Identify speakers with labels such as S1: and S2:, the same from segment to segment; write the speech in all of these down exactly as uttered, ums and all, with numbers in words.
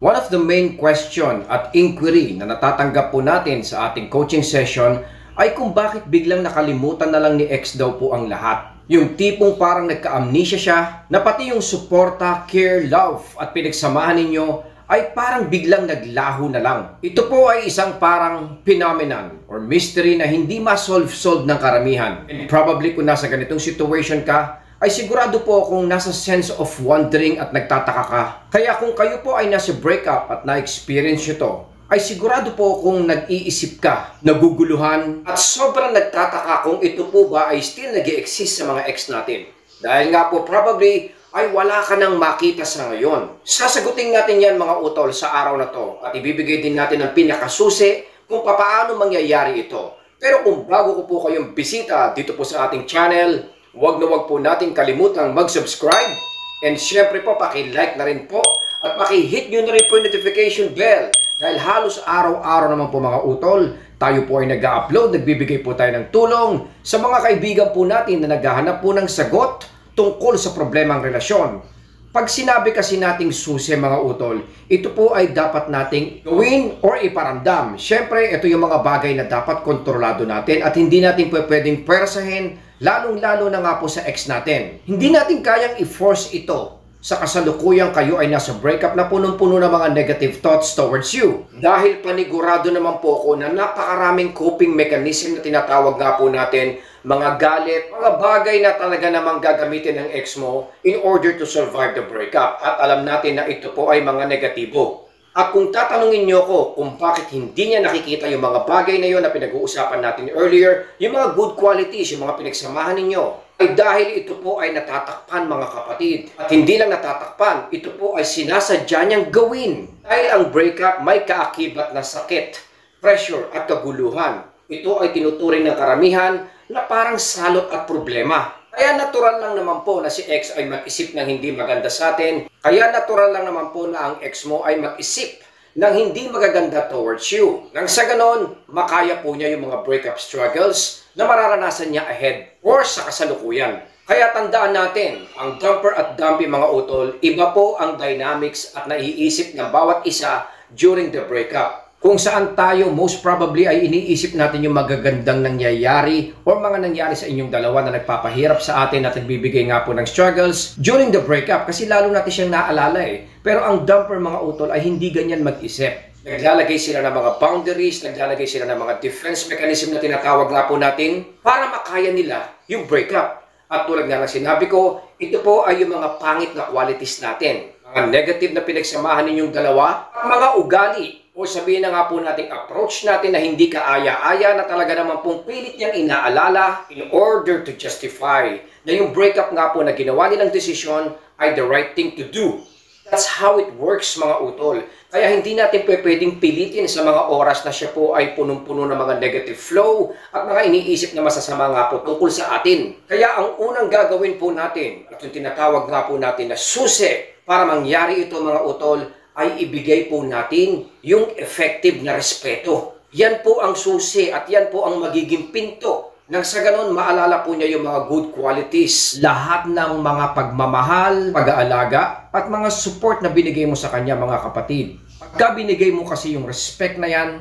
S1: One of the main question at inquiry na natatanggap po natin sa ating coaching session ay kung bakit biglang nakalimutan na lang ni ex daw po ang lahat. Yung tipong parang nagka-amnesia siya na pati yung suporta, care, love at pinagsamahan ninyo ay parang biglang naglaho na lang. Ito po ay isang parang phenomenon or mystery na hindi ma-solve-solve ng karamihan. And probably kung nasa ganitong situation ka, ay sigurado po kung nasa sense of wondering at nagtataka ka. Kaya kung kayo po ay nasa breakup at na-experience nyo to, ay sigurado po kung nag-iisip ka, naguguluhan, at sobrang nagtataka kung ito po ba ay still nag-i-exist sa mga ex natin. Dahil nga po probably ay wala ka nang makita sa ngayon. Sasagutin natin yan mga utol sa araw na to at ibibigay din natin ang pinakasusi kung paano mangyayari ito. Pero kung bago ko po kayong bisita dito po sa ating channel, huwag na huwag po natin kalimutang mag-subscribe and syempre po paki-like na rin po at paki-hit nyo na rin po yung notification bell dahil halos araw-araw naman po mga utol tayo po ay nag-upload, nagbibigay po tayo ng tulong sa mga kaibigan po natin na naghahanap po ng sagot tungkol sa problemang relasyon. Pag sinabi kasi nating susi mga utol, ito po ay dapat nating gawin or iparamdam. Syempre, ito yung mga bagay na dapat kontrolado natin at hindi natin pwedeng pwersahin, lalong-lalo na nga po sa ex natin. Hindi natin kayang i-force ito sa kasalukuyang kayo ay nasa breakup na punong-puno ng mga negative thoughts towards you. Dahil panigurado naman po ako na napakaraming coping mechanism na tinatawag nga po natin, mga galit, mga bagay na talaga namang gagamitin ng ex mo in order to survive the breakup. At alam natin na ito po ay mga negatibo. At kung tatanungin nyo ko kung bakit hindi niya nakikita yung mga bagay na yun na pinag-uusapan natin earlier, yung mga good qualities, yung mga pinagsamahan ninyo, ay dahil ito po ay natatakpan mga kapatid. At hindi lang natatakpan, ito po ay sinasadya niyang gawin. Dahil ang breakup may kaakibat na sakit, pressure at kaguluhan. Ito ay tinuturing ng karamihan na parang salot at problema. Kaya natural lang naman po na si ex ay mag-isip ng hindi maganda sa atin. Kaya natural lang naman po na ang ex mo ay mag-isip ng hindi magaganda towards you. Nang sa ganon, makaya po niya yung mga breakup struggles na mararanasan niya ahead or sa kasalukuyan. Kaya tandaan natin, ang dumper at dumpy mga utol, iba po ang dynamics at naiisip ng bawat isa during the breakup. Kung saan tayo most probably ay iniisip natin yung magagandang nangyayari o mga nangyari sa inyong dalawa na nagpapahirap sa atin at nagbibigay nga po ng struggles during the breakup kasi lalo natin siyang naalala eh. Pero ang dumper mga utol ay hindi ganyan mag-isip. Naglalagay sila ng mga boundaries, naglalagay sila ng mga defense mechanism na tinatawag nga po natin para makaya nila yung breakup. At tulad nga ng sinabi ko, ito po ay yung mga pangit na qualities natin. Mga negative na pinagsamahan ninyong dalawa, mga ugali. O sabihin na nga po nating approach natin na hindi kaaya-aya na talaga naman pong pilit niyang inaalala in order to justify na yung breakup nga po na ginawa nilang desisyon ay the right thing to do. That's how it works mga utol. Kaya hindi natin pwedeng pilitin sa mga oras na siya po ay punong-puno ng mga negative flow at mga iniisip na masasama nga po tungkol sa atin. Kaya ang unang gagawin po natin at yung tinatawag nga po natin na susi para mangyari ito mga utol ay ibigay po natin yung effective na respeto. Yan po ang susi at yan po ang magiging pinto. Nang sa ganon, maalala po niya yung mga good qualities. Lahat ng mga pagmamahal, pag-aalaga, at mga support na binigay mo sa kanya mga kapatid. Pagka binigay mo kasi yung respect na yan,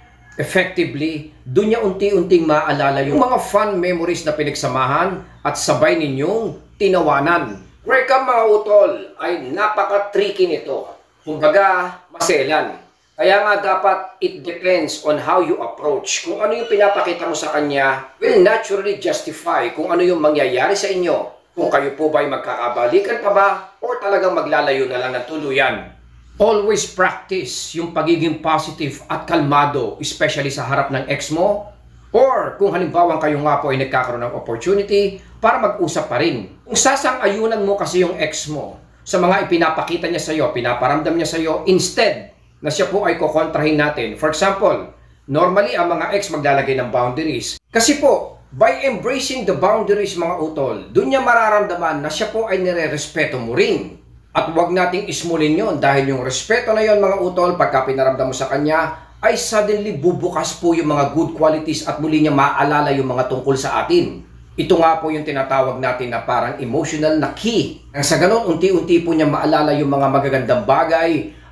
S1: effectively, doon niya unti-unting maalala yung mga fun memories na pinagsamahan at sabay ninyong tinawanan. Breakup mga utol ay napaka-tricky nito. Kumbaga, maselan. Kaya nga dapat it depends on how you approach. Kung ano yung pinapakita mo sa kanya will naturally justify kung ano yung mangyayari sa inyo. Kung kayo po ba ay magkakabalikan pa ba or talagang maglalayo na lang ng tuluyan. Always practice yung pagiging positive at kalmado, especially sa harap ng ex mo. Or kung halimbawa kayo nga po ay nagkakaroon ng opportunity para mag-usap pa rin. Kung sasang-ayunan mo kasi yung ex mo sa mga ipinapakita niya sa iyo, pinaparamdam niya sa iyo, instead na siya po ay kukontrahin natin. For example, normally ang mga ex maglalagay ng boundaries. Kasi po, by embracing the boundaries mga utol, dun niya mararamdaman na siya po ay nire-respeto mo rin. At huwag nating ismulin yon dahil yung respeto na yon mga utol, pagka pinaramdam mo sa kanya, ay suddenly bubukas po yung mga good qualities at muli niya maaalala yung mga tungkol sa atin. Ito nga po yung tinatawag natin na parang emotional na key. Nang sa ganun, unti-unti po niya maalala yung mga magagandang bagay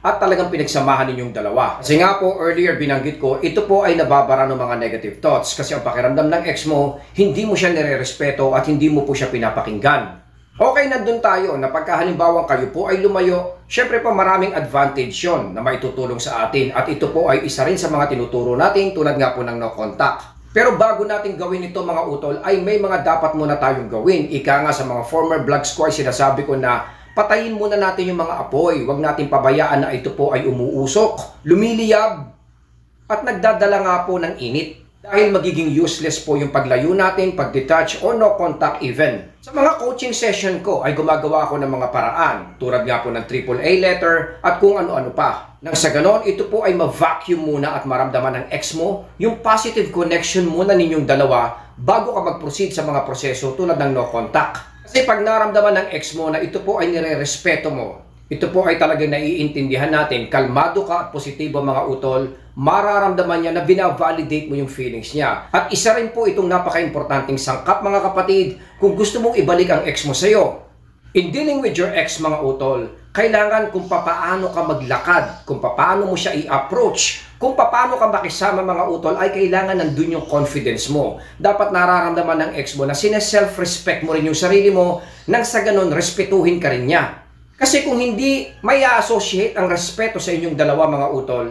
S1: at talagang pinagsamahan ninyong dalawa. Kasi nga po, earlier binanggit ko, ito po ay nababara ng mga negative thoughts kasi ang pakiramdam ng ex mo, hindi mo siya nire-respeto at hindi mo po siya pinapakinggan. Okay, nandun tayo na pagkahalimbawang kayo po ay lumayo, syempre po maraming advantage yon na maitutulong sa atin at ito po ay isa rin sa mga tinuturo natin tulad nga po ng no contact. Pero bago natin gawin ito mga utol ay may mga dapat muna tayong gawin. Ika nga sa mga former vlogs ko ay sinasabi ko na patayin muna natin yung mga apoy. Huwag natin pabayaan na ito po ay umuusok, lumiliyab, at nagdadala nga po ng init. Dahil magiging useless po yung paglayo natin, pag-detach o no contact even. Sa mga coaching session ko ay gumagawa ako ng mga paraan. Tulad nga po ng triple A letter at kung ano-ano pa. Nang sa ganon, ito po ay ma-vacuum muna at maramdaman ng ex mo yung positive connection muna ninyong dalawa bago ka mag-proceed sa mga proseso tulad ng no contact. Kasi pag naramdaman ng ex mo na ito po ay nire-respeto mo, ito po ay talagang naiintindihan natin, kalmado ka at positibo mga utol, mararamdaman niya na binavalidate mo yung feelings niya. At isa rin po itong napaka-importanting sangkap mga kapatid kung gusto mong ibalik ang ex mo sa'yo. In dealing with your ex mga utol, kailangan kung papaano ka maglakad, kung papaano mo siya i-approach, kung papaano ka makisama mga utol, ay kailangan nandun yung confidence mo. Dapat nararamdaman ng ex mo na sine-self-respect mo rin yung sarili mo, nang sa ganun, respetuhin ka rin niya. Kasi kung hindi may associate ang respeto sa inyong dalawa mga utol,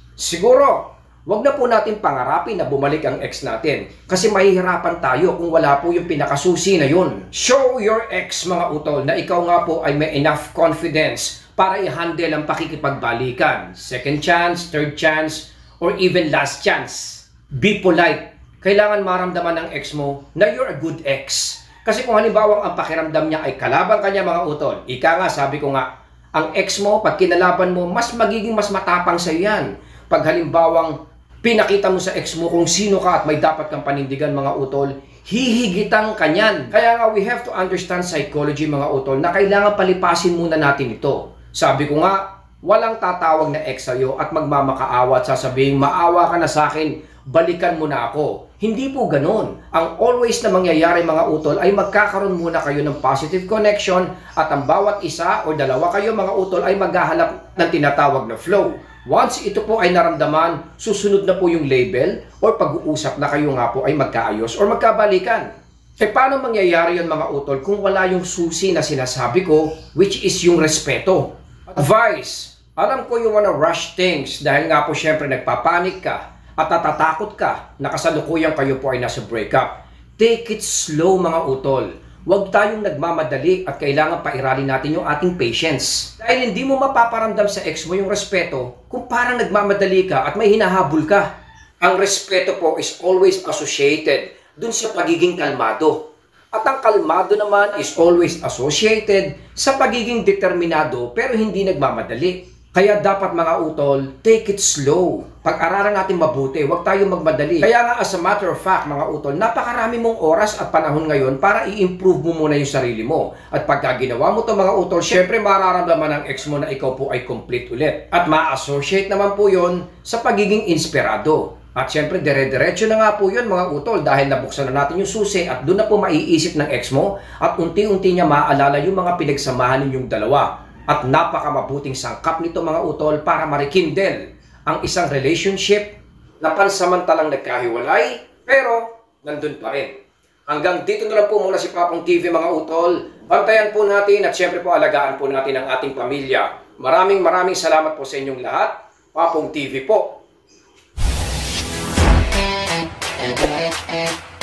S1: siguro, wag na po natin pangarapin na bumalik ang ex natin. Kasi mahihirapan tayo kung wala po yung pinakasusi na yun. Show your ex mga utol na ikaw nga po ay may enough confidence para i-handle ang pakikipagbalikan. Second chance, third chance, or even last chance. Be polite. Kailangan maramdaman ng ex mo na you're a good ex. Kasi kung halimbawa ang pakiramdam niya ay kalaban kanya mga utol, ika nga sabi ko nga, ang ex mo pag kinalaban mo, mas magiging mas matapang sa yan. Pag halimbawang pinakita mo sa ex mo kung sino ka at may dapat kang panindigan mga utol, hihigitan ka niyan. Kaya nga we have to understand psychology mga utol na kailangan palipasin muna natin ito. Sabi ko nga, walang tatawag na ex sa'yo at magmamakaawa at sasabihin, maawa ka na sa akin, balikan mo na ako. Hindi po ganon. Ang always na mangyayari mga utol ay magkakaroon muna kayo ng positive connection at ang bawat isa o dalawa kayo mga utol ay maghahanap ng tinatawag na flow. Once ito po ay naramdaman, susunod na po yung label o pag-uusap na kayo nga po ay magkaayos o magkabalikan. E paano mangyayari yun mga utol kung wala yung susi na sinasabi ko, which is yung respeto? Advice, alam ko you wanna rush things dahil nga po syempre nagpapanik ka at natatakot ka na kasalukuyan kayo po ay nasa breakup. Take it slow mga utol. Huwag tayong nagmamadali at kailangan pairalin natin yung ating patience. Dahil hindi mo mapaparamdam sa ex mo yung respeto kung parang nagmamadali ka at may hinahabol ka. Ang respeto po is always associated dun sa pagiging kalmado. At ang kalmado naman is always associated sa pagiging determinado pero hindi nagmamadali. Kaya dapat mga utol, take it slow. Pag-aralan natin mabuti, huwag tayong magmadali. Kaya nga as a matter of fact mga utol, napakarami mong oras at panahon ngayon para i-improve mo muna yung sarili mo. At pagka ginawa mo to mga utol, syempre mararamdaman ng ex mo na ikaw po ay complete ulit. At ma-associate naman po yon sa pagiging inspirado. At syempre dire-diretso na nga po yun mga utol dahil nabuksan na natin yung susi at doon na po maiisip ng ex mo at unti-unti niya maaalala yung mga pinagsamahan ninyong dalawa. At napakamabuting sangkap nito mga utol para marikindle ang isang relationship na pansamantalang nagkahiwalay pero nandun pa rin. Hanggang dito na lang po muna si Papong T V mga utol. Bantayan po natin at syempre po alagaan po natin ang ating pamilya. Maraming maraming salamat po sa inyong lahat. Papong T V po.